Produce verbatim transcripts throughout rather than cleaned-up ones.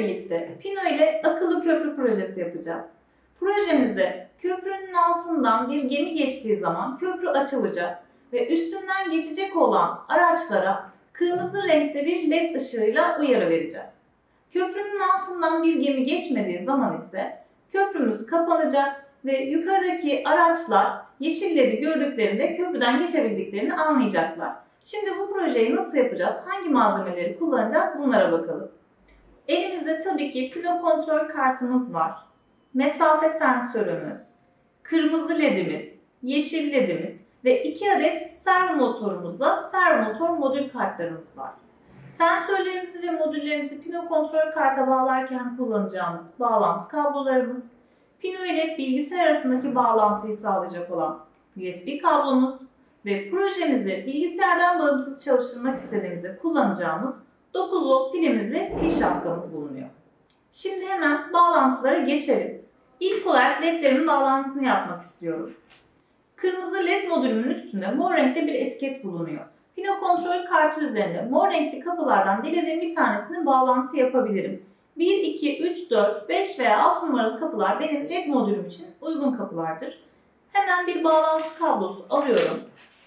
birlikte Pino ile akıllı köprü projesi yapacağız. Projemizde köprünün altından bir gemi geçtiği zaman köprü açılacak ve üstünden geçecek olan araçlara kırmızı renkte bir led ışığıyla uyarı vereceğiz. Köprünün altından bir gemi geçmediği zaman ise köprümüz kapanacak ve yukarıdaki araçlar yeşil ledi gördüklerinde köprüden geçebildiklerini anlayacaklar. Şimdi bu projeyi nasıl yapacağız? Hangi malzemeleri kullanacağız? Bunlara bakalım. Elimizde tabii ki Pino kontrol kartımız var. Mesafe sensörümüz, kırmızı ledimiz, yeşil ledimiz ve iki adet servo motorumuzla servo motor modül kartlarımız var. Sensörlerimizi ve modüllerimizi Pino kontrol karta bağlarken kullanacağımız bağlantı kablolarımız, Pino ile bilgisayar arasındaki bağlantıyı sağlayacak olan U S B kablomuz ve projemizi bilgisayardan bağımsız çalıştırmak istediğimizde kullanacağımız dokuz volt pilimizle pil şapkamız bulunuyor. Şimdi hemen bağlantılara geçelim. İlk olarak ledlerimin bağlantısını yapmak istiyorum. Kırmızı led modülümün üstünde mor renkte bir etiket bulunuyor. Pino kontrol kartı üzerinde mor renkli kapılardan dilediğim bir tanesine bağlantı yapabilirim. bir, iki, üç, dört, beş veya altı numaralı kapılar benim led modülüm için uygun kapılardır. Hemen bir bağlantı kablosu alıyorum.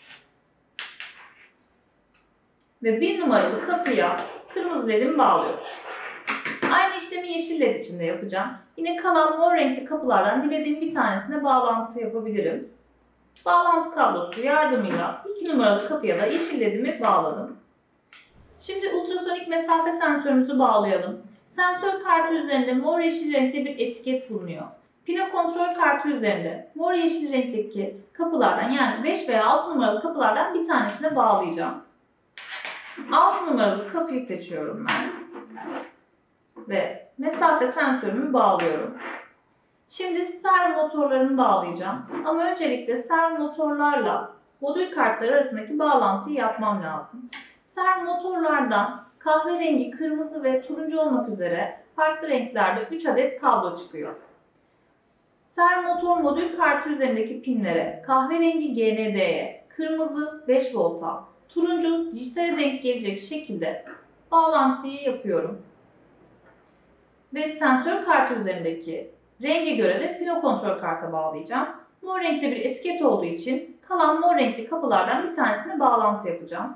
Ve bir numaralı kapıya kırmızı ledimi bağlıyorum. Aynı işlemi yeşil led için de yapacağım. Yine kalan mor renkli kapılardan dilediğim bir tanesine bağlantı yapabilirim. Bağlantı kablosu yardımıyla iki numaralı kapıya da yeşil ledimi bağladım. Şimdi ultrasonik mesafe sensörümüzü bağlayalım. Sensör kartı üzerinde mor yeşil renkte bir etiket bulunuyor. Pino kontrol kartı üzerinde mor yeşil renkteki kapılardan yani beş veya altı numaralı kapılardan bir tanesine bağlayacağım. altı numaralı kapıyı seçiyorum ben. Ve mesafe sensörümü bağlıyorum. Şimdi servo motorlarını bağlayacağım. Ama öncelikle servo motorlarla modül kartları arasındaki bağlantıyı yapmam lazım. Servo motorlardan kahverengi, kırmızı ve turuncu olmak üzere farklı renklerde üç adet kablo çıkıyor. Servo motor modül kartı üzerindeki pinlere kahverengi G N D'ye, kırmızı beş volta, turuncu dijitale denk gelecek şekilde bağlantıyı yapıyorum. Ve sensör kartı üzerindeki renge göre de Pino kontrol karta bağlayacağım. Mor renkte bir etiket olduğu için kalan mor renkli kapılardan bir tanesine bağlantı yapacağım.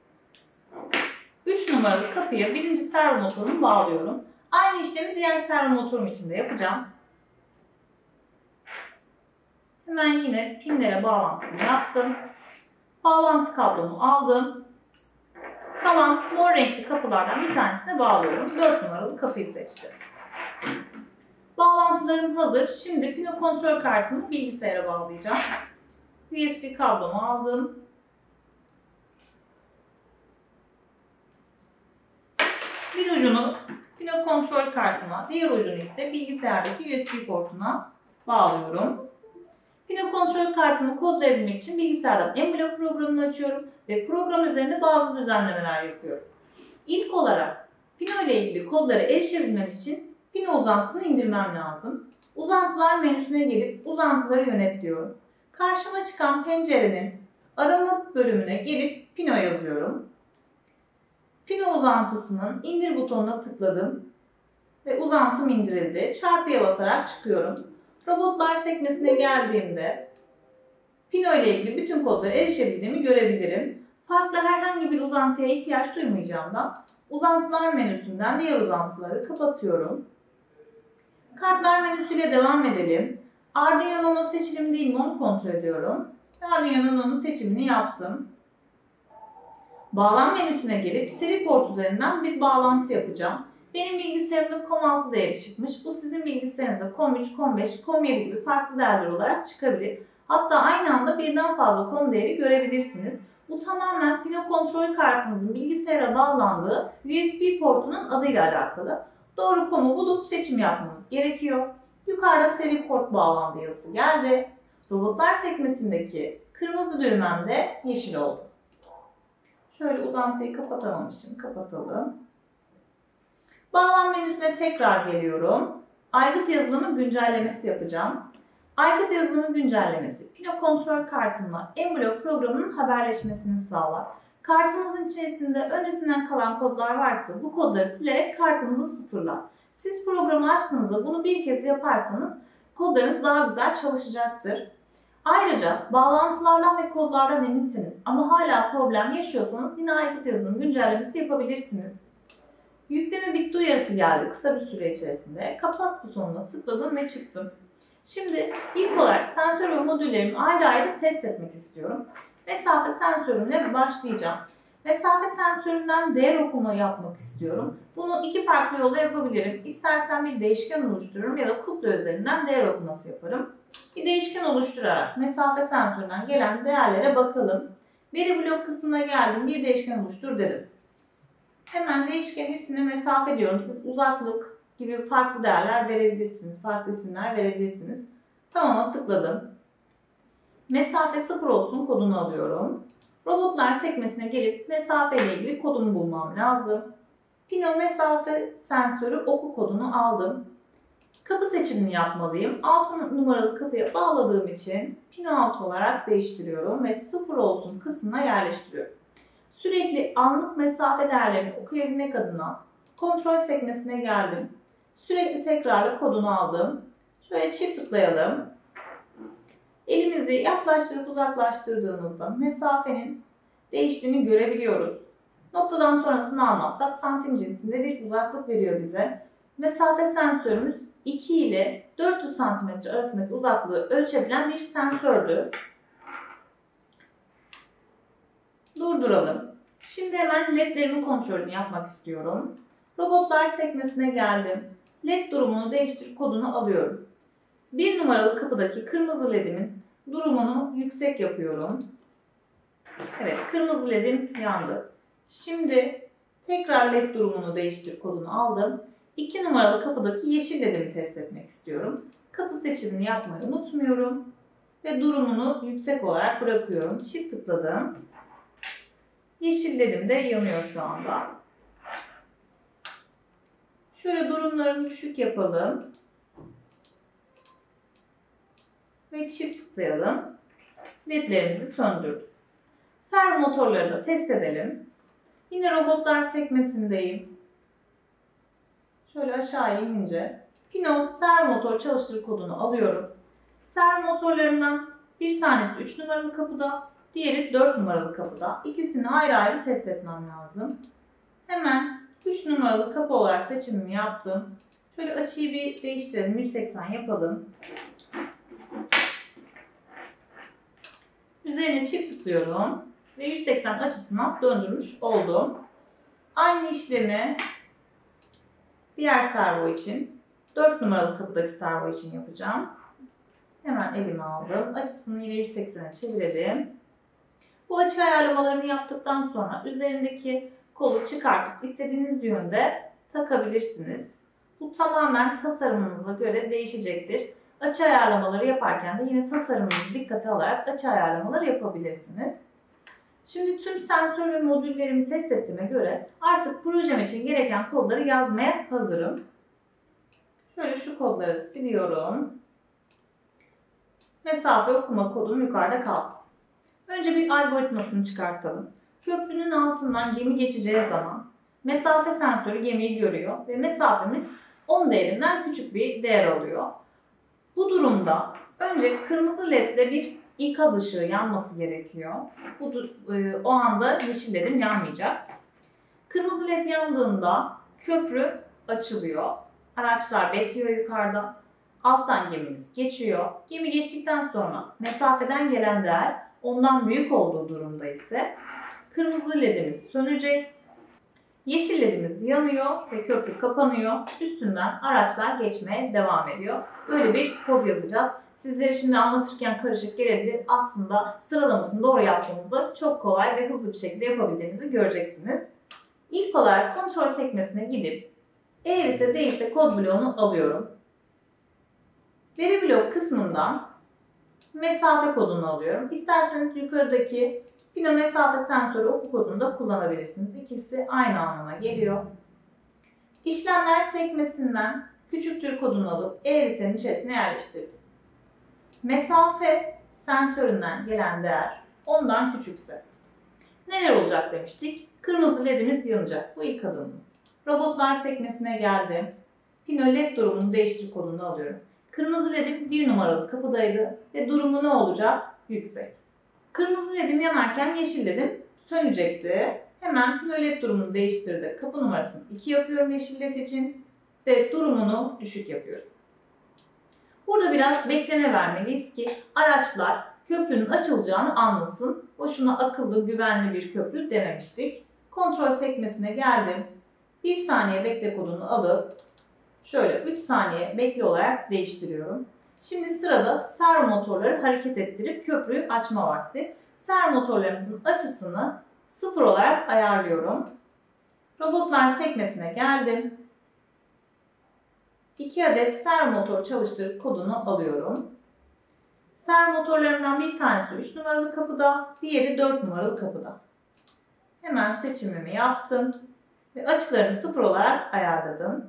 üç numaralı kapıya birinci servo motorumu bağlıyorum. Aynı işlemi diğer servo motorum için de yapacağım. Hemen yine pinlere bağlantısını yaptım. Bağlantı kablomu aldım. Kalan mor renkli kapılardan bir tanesine bağlıyorum. dört numaralı kapıyı seçtim. Bağlantılarım hazır. Şimdi Pino kontrol kartımı bilgisayara bağlayacağım. U S B kablomu aldım. Bir ucunu Pino kontrol kartıma, diğer ucunu ise bilgisayardaki U S B portuna bağlıyorum. Pino kontrol kartımı kodlayabilmek için bilgisayardan Emblock programını açıyorum ve program üzerinde bazı düzenlemeler yapıyorum. İlk olarak Pino ile ilgili kodlara erişebilmem için Pino uzantısını indirmem lazım. Uzantılar menüsüne gelip uzantıları yönetliyorum. Karşıma çıkan pencerenin arama bölümüne gelip Pino yazıyorum. Pino uzantısının indir butonuna tıkladım ve uzantım indirildi. Çarpıya basarak çıkıyorum. Robotlar sekmesine geldiğimde Pino ile ilgili bütün kodlara erişebildiğimi görebilirim. Farklı herhangi bir uzantıya ihtiyaç duymayacağımdan uzantılar menüsünden diğer uzantıları kapatıyorum. Kartlar menüsüyle devam edelim. Arduino Nano seçilim değil mi onu kontrol ediyorum. Arduino Nano'nun seçimini yaptım. Bağlam menüsüne gelip seri port üzerinden bir bağlantı yapacağım. Benim bilgisayarımda COM altı değeri çıkmış. Bu sizin bilgisayarınızda COM üç, COM beş, COM yedi gibi farklı değerler olarak çıkabilir. Hatta aynı anda birden fazla COM değeri görebilirsiniz. Bu tamamen Pino kontrol kartınızın bilgisayara bağlandığı U S B portunun adıyla alakalı. Doğru COM'u bulup seçim yapmanız gerekiyor. Yukarıda seri port bağlandı yazısı geldi. Robotlar sekmesindeki kırmızı düğmem de yeşil oldu. Şöyle uzantıyı kapatamamışım. Kapatalım. Bağlam menüsüne tekrar geliyorum. Aygıt yazılımı güncellemesi yapacağım. Aygıt yazılımı güncellemesi Pino kontrol kartımla Emblock programının haberleşmesini sağlar. Kartımızın içerisinde öncesinden kalan kodlar varsa bu kodları silerek kartımızı sıfırlar. Siz programı açtığınızda bunu bir kez yaparsanız kodlarınız daha güzel çalışacaktır. Ayrıca bağlantılardan ve kodlardan eminsiniz ama hala problem yaşıyorsanız yine Aykut yazılım güncellemesi yapabilirsiniz. Yükleme bitti uyarısı geldi kısa bir süre içerisinde. Kapat butonuna tıkladım ve çıktım. Şimdi ilk olarak sensör ve modüllerimi ayrı ayrı test etmek istiyorum. Mesafe sensörümle başlayacağım. Mesafe sensöründen değer okuma yapmak istiyorum. Bunu iki farklı yolda yapabilirim. İstersen bir değişken oluştururum ya da kukla üzerinden değer okuması yaparım. Bir değişken oluşturarak mesafe sensöründen gelen değerlere bakalım. Veri blok kısmına geldim. Bir değişken oluştur dedim. Hemen değişken ismine mesafe diyorum. Siz uzaklık gibi farklı değerler verebilirsiniz. Farklı isimler verebilirsiniz. Tamam'a tıkladım. Mesafe sıfır olsun kodunu alıyorum. Robotlar sekmesine gelip mesafe ile ilgili kodumu bulmam lazım. Pino mesafe sensörü oku kodunu aldım. Kapı seçimini yapmalıyım. altı numaralı kapıya bağladığım için Pino altı olarak değiştiriyorum ve sıfır olsun kısmına yerleştiriyorum. Sürekli anlık mesafe değerlerini okuyabilmek adına kontrol sekmesine geldim. Sürekli tekrarla kodunu aldım. Şöyle çift tıklayalım. Elimizi yaklaştırıp uzaklaştırdığımızda mesafenin değiştiğini görebiliyoruz. Noktadan sonrasını almazsak santim cinsinde bir uzaklık veriyor bize. Mesafe sensörümüz iki ile dört yüz santimetre arasındaki uzaklığı ölçebilen bir sensördü. Durduralım. Şimdi hemen ledlerimin kontrolünü yapmak istiyorum. Robotlar sekmesine geldim. Led durumunu değiştir kodunu alıyorum. bir numaralı kapıdaki kırmızı ledimin durumunu yüksek yapıyorum. Evet, kırmızı ledim yandı. Şimdi tekrar led durumunu değiştir kodunu aldım. iki numaralı kapıdaki yeşil ledimi test etmek istiyorum. Kapı seçimini yapmayı unutmuyorum. Ve durumunu yüksek olarak bırakıyorum. Çift tıkladım. Yeşil ledim de yanıyor şu anda. Şöyle durumlarını düşük yapalım. Ve çift tıklayalım. Ledlerimizi söndürdük. Servo motorları da test edelim. Yine robotlar sekmesindeyim. Şöyle aşağıya inince Pino servo motor çalıştır kodunu alıyorum. Servo motorlarından bir tanesi üç numaralı kapıda, diğeri dört numaralı kapıda. İkisini ayrı ayrı test etmem lazım. Hemen üç numaralı kapı olarak seçimimi yaptım. Şöyle açıyı bir değiştirelim. yüz seksen yapalım. Üzerine çift tıklıyorum ve yüz seksen açısına döndürmüş oldum. Aynı işlemi diğer servo için, dört numaralı kapıdaki servo için yapacağım. Hemen elime aldım. Açısını yine yüz seksene çevirdim. Bu açı ayarlamalarını yaptıktan sonra üzerindeki kolu çıkartıp istediğiniz yönde takabilirsiniz. Bu tamamen tasarımınıza göre değişecektir. Açı ayarlamaları yaparken de yine tasarımınızı dikkate alarak açı ayarlamaları yapabilirsiniz. Şimdi tüm sensör ve modüllerimi test ettiğime göre artık projem için gereken kodları yazmaya hazırım. Şöyle şu kodları siliyorum. Mesafe okuma kodum yukarıda kalsın. Önce bir algoritmasını çıkartalım. Köprünün altından gemi geçeceği zaman mesafe sensörü gemiyi görüyor ve mesafemiz on değerinden küçük bir değer alıyor. Bu durumda önce kırmızı ledle bir ikaz ışığı yanması gerekiyor. Bu, o anda yeşil ledim yanmayacak. Kırmızı led yandığında köprü açılıyor. Araçlar bekliyor yukarıda. Alttan gemimiz geçiyor. Gemi geçtikten sonra mesafeden gelen değer ondan büyük olduğu durumda ise kırmızı ledimiz sönecek. Yeşil ledimiz yanıyor ve köprü kapanıyor. Üstünden araçlar geçmeye devam ediyor. Böyle bir kod yazacağız. Sizlere şimdi anlatırken karışık gelebilir. Aslında sıralamasını doğru yaptığınızda çok kolay ve hızlı bir şekilde yapabildiğinizi göreceksiniz. İlk olarak kontrol sekmesine gidip eğer ise değilse kod bloğunu alıyorum. Veri blok kısmından mesafe kodunu alıyorum. İsterseniz yukarıdaki Pino mesafe sensörü oku kodunu da kullanabilirsiniz. İkisi aynı anlama geliyor. İşlemler sekmesinden küçüktür kodunu alıp eğrisenin içerisine yerleştirdim. Mesafe sensöründen gelen değer ondan küçükse neler olacak demiştik? Kırmızı ledimiz yanacak. Bu ilk adımımız. Robotlar sekmesine geldim. Pino led durumunu değiştir kodunu alıyorum. Kırmızı ledim bir numaralı kapıdaydı ve durumu ne olacak? Yüksek. Kırmızı ledim yanarken yeşil ledim sönecekti. Hemen Pino led durumunu değiştirdi. Kapı numarasını iki yapıyorum yeşil led için ve durumunu düşük yapıyorum. Burada biraz bekleme vermeliyiz ki araçlar köprünün açılacağını anlasın. Boşuna akıllı, güvenli bir köprü dememiştik. Kontrol sekmesine geldim. bir saniye bekle kodunu alıp şöyle üç saniye bekle olarak değiştiriyorum. Şimdi sırada servo motorları hareket ettirip köprüyü açma vakti. Servo motorlarımızın açısını sıfır olarak ayarlıyorum. Robotlar sekmesine geldim. iki adet servo motor çalıştırıp kodunu alıyorum. Servo motorlarından bir tanesi üç numaralı kapıda, diğeri dört numaralı kapıda. Hemen seçimimi yaptım ve açılarını sıfır olarak ayarladım.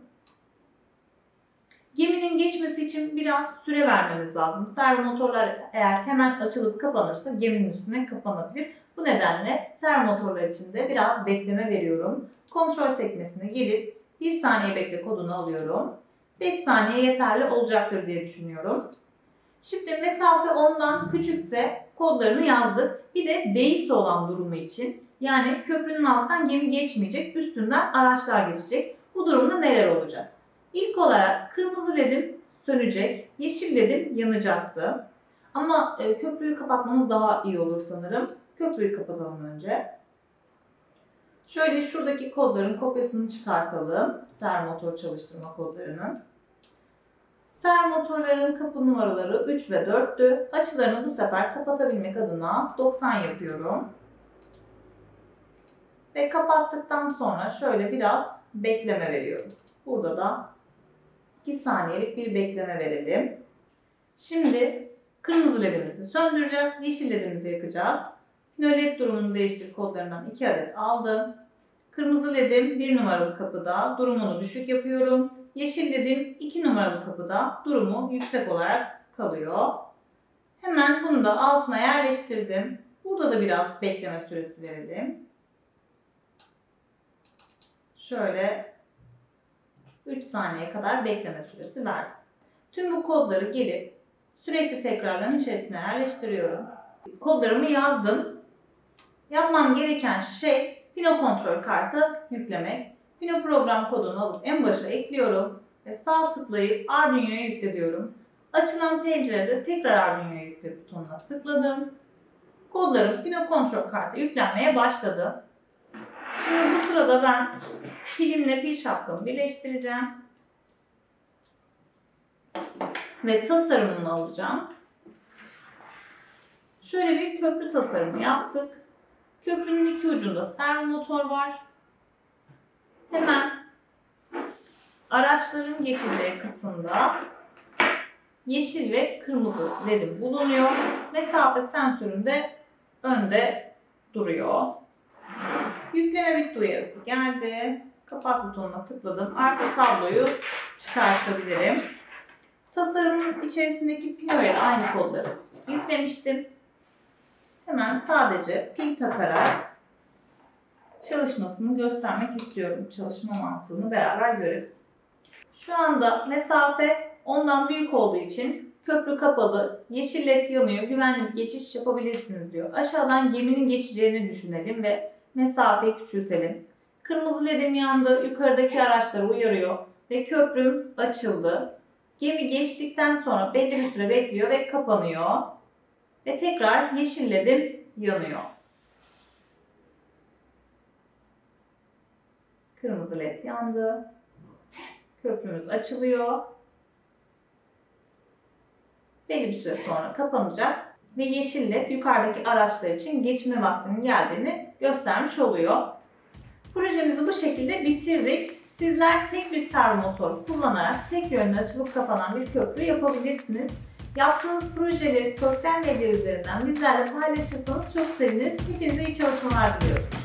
Geminin geçmesi için biraz süre vermemiz lazım. Servo motorlar eğer hemen açılıp kapanırsa geminin üstüne kapanabilir. Bu nedenle servo motorlar için de biraz bekleme veriyorum. Kontrol sekmesine gelip bir saniye bekle kodunu alıyorum. beş saniye yeterli olacaktır diye düşünüyorum. Şimdi mesafe ondan küçükse kodlarını yazdık. Bir de değilse olan durumu için, yani köprünün altından gemi geçmeyecek, üstünden araçlar geçecek. Bu durumda neler olacak? İlk olarak kırmızı ledim sönecek, yeşil ledim yanacaktı. Ama e, köprüyü kapatmamız daha iyi olur sanırım. Köprüyü kapatalım önce. Şöyle şuradaki kodların kopyasını çıkartalım. Servo motor çalıştırma kodlarının. Servo motorların kapı numaraları üç ve dörttü. Açılarını bu sefer kapatabilmek adına doksan yapıyorum. Ve kapattıktan sonra şöyle biraz bekleme veriyorum. Burada da iki saniyelik bir bekleme verelim. Şimdi kırmızı ledimizi söndüreceğiz. Yeşil ledimizi yakacağız. Pino led durumunu değiştir kodlarından iki adet aldım. Kırmızı ledim bir numaralı kapıda, durumunu düşük yapıyorum. Yeşil ledim iki numaralı kapıda, durumu yüksek olarak kalıyor. Hemen bunu da altına yerleştirdim. Burada da biraz bekleme süresi verelim. Şöyle üç saniye kadar bekleme süresi verdim. Tüm bu kodları gelip sürekli tekrarların içerisine yerleştiriyorum. Kodlarımı yazdım. Yapmam gereken şey Pino kontrol kartı yüklemek. Pino program kodunu alıp en başa ekliyorum ve sağ tıklayıp Arduino'ya yükle diyorum. Açılan pencerede tekrar Arduino'ya yükle butonuna tıkladım. Kodlarım Pino kontrol kartı yüklenmeye başladı. Şimdi bu sırada ben pilimle pil şapkamı birleştireceğim. Ve tasarımını alacağım. Şöyle bir köprü tasarımı yaptık. Köprünün iki ucunda servo motor var. Hemen araçların geçeceği kısımda yeşil ve kırmızı ledim bulunuyor. Mesafe sensöründe önde duruyor. Yükleme bitti uyarısı geldi. Kapat butonuna tıkladım. Arka kabloyu çıkartabilirim. Tasarımın içerisindeki pinoya aynı kodları yüklemiştim. Hemen sadece pil takarak çalışmasını göstermek istiyorum. Çalışma mantığını beraber görelim. Şu anda mesafe ondan büyük olduğu için köprü kapalı, yeşil led yanıyor, güvenli bir geçiş yapabilirsiniz diyor. Aşağıdan geminin geçeceğini düşünelim ve mesafeyi küçültelim. Kırmızı ledim yandı, yukarıdaki araçları uyarıyor ve köprüm açıldı. Gemi geçtikten sonra belli bir süre bekliyor ve kapanıyor. Ve tekrar yeşil ledim yanıyor. Kırmızı led yandı. Köprümüz açılıyor. Belli bir süre sonra kapanacak. Ve yeşil led yukarıdaki araçlar için geçme vaktinin geldiğini göstermiş oluyor. Projemizi bu şekilde bitirdik. Sizler tek bir servo motor kullanarak tek yönlü açılıp kapanan bir köprü yapabilirsiniz. Yaptığınız projeleri sosyal medya üzerinden bizlerle paylaşırsanız çok seviniriz. Hepinize iyi çalışmalar diliyorum.